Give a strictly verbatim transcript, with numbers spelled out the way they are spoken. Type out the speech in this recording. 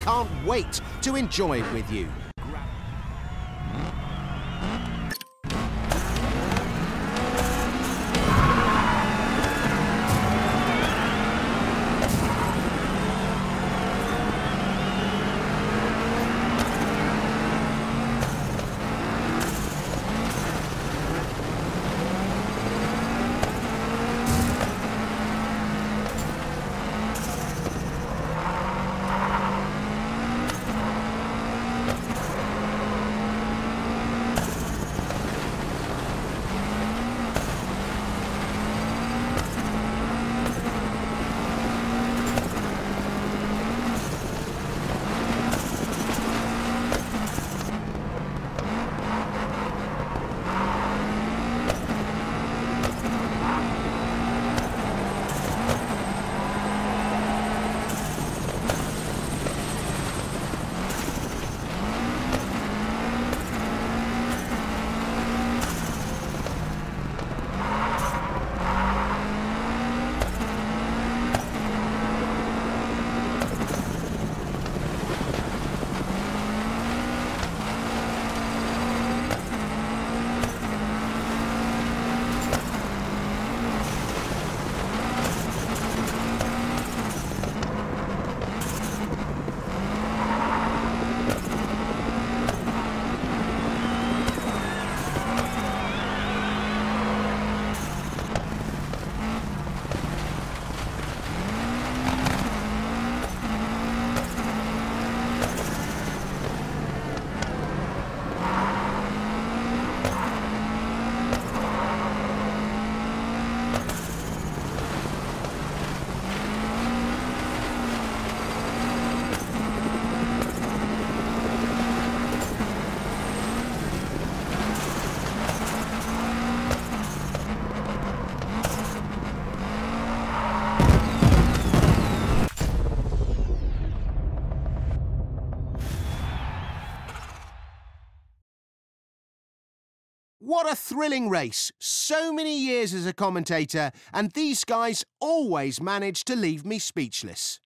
can't wait to enjoy it with you. What a thrilling race! So many years as a commentator, and these guys always manage to leave me speechless.